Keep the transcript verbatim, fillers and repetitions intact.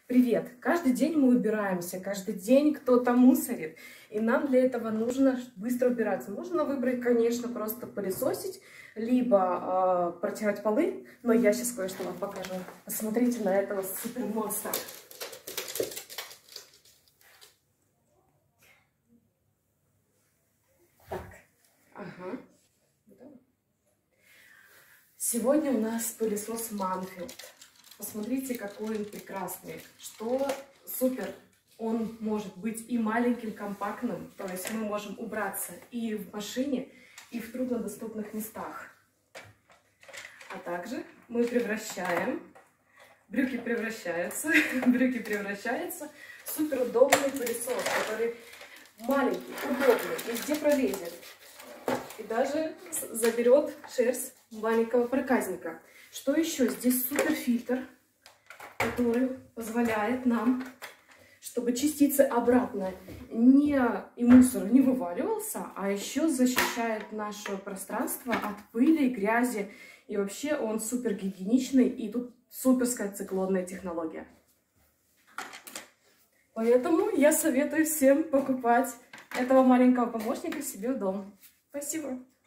Привет! Каждый день мы убираемся, каждый день кто-то мусорит. И нам для этого нужно быстро убираться. Можно выбрать, конечно, просто пылесосить, либо э, протирать полы. Но я сейчас кое-что вам покажу. Посмотрите на этого супермонстра. Так, ага. Сегодня у нас пылесос Манфилд. Посмотрите, какой он прекрасный. Что супер! Он может быть и маленьким, компактным. То есть мы можем убраться и в машине, и в труднодоступных местах. А также мы превращаем, брюки превращаются, брюки превращаются в супер удобный пылесос, который маленький, удобный, везде пролезет. И даже заберет шерсть маленького проказника. Что еще? Здесь супер фильтр, который позволяет нам, чтобы частицы обратно не, и мусор не вываливался, а еще защищает наше пространство от пыли, грязи. И вообще он супер гигиеничный, и тут суперская циклонная технология. Поэтому я советую всем покупать этого маленького помощника себе в дом. Спасибо!